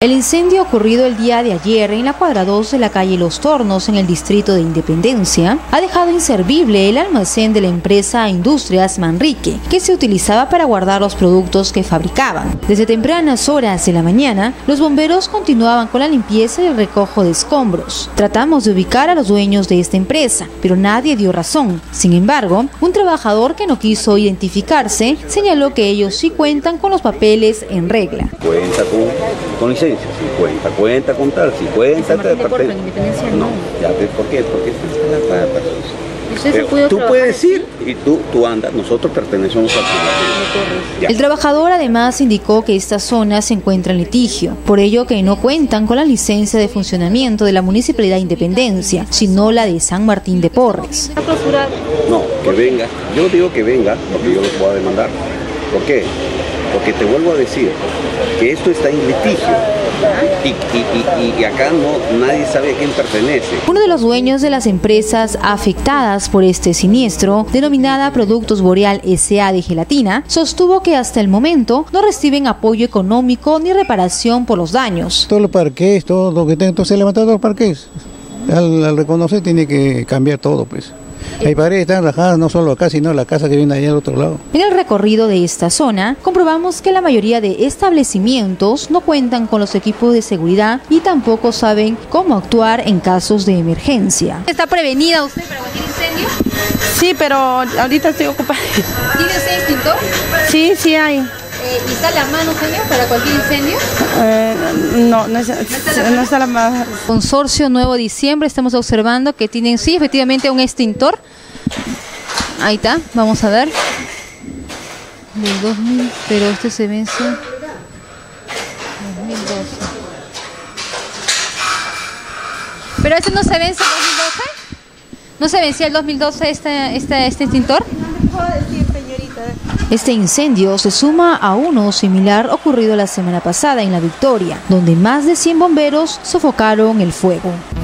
El incendio ocurrido el día de ayer en la cuadra 2 de la calle Los Tornos, en el distrito de Independencia, ha dejado inservible el almacén de la empresa Industrias Manrique, que se utilizaba para guardar los productos que fabricaban. Desde tempranas horas de la mañana, los bomberos continuaban con la limpieza y el recojo de escombros. Tratamos de ubicar a los dueños de esta empresa, pero nadie dio razón. Sin embargo, un trabajador que no quiso identificarse señaló que ellos sí cuentan con los papeles en regla. Cuenta con licencia, si cuenta con tal, si cuenta tal. No, ya ves por qué, porque está la pata. Tú puedes ir y tú andas, nosotros pertenecemos al ciudadano. El trabajador además indicó que esta zona se encuentra en litigio, por ello que no cuentan con la licencia de funcionamiento de la Municipalidad de Independencia, sino la de San Martín de Porres. No, que venga, yo digo que venga, porque yo los voy a demandar. ¿Por qué? Porque te vuelvo a decir que esto está en litigio y acá nadie sabe a quién pertenece. Uno de los dueños de las empresas afectadas por este siniestro, denominada Productos Boreal S.A. de gelatina, sostuvo que hasta el momento no reciben apoyo económico ni reparación por los daños. Todos los parques, todo lo que tenga, entonces levantar todos los parques. Al reconocer tiene que cambiar todo, pues. Hay paredes están rajadas no solo acá, sino la casa que viene allá al otro lado. En el recorrido de esta zona, comprobamos que la mayoría de establecimientos no cuentan con los equipos de seguridad y tampoco saben cómo actuar en casos de emergencia. ¿Está prevenida usted para cualquier incendio? Sí, pero ahorita estoy ocupada. ¿Tiene usted extintor? Sí hay. ¿Y está la mano, señor, para cualquier incendio? No está la mano. Consorcio Nuevo Diciembre, estamos observando que tienen, sí, efectivamente un extintor. Ahí está, vamos a ver. Del 2000, pero este se vence 2012. ¿Pero este no se vence el 2012? ¿No se vencía el 2012 este extintor? Este incendio se suma a uno similar ocurrido la semana pasada en La Victoria, donde más de 100 bomberos sofocaron el fuego.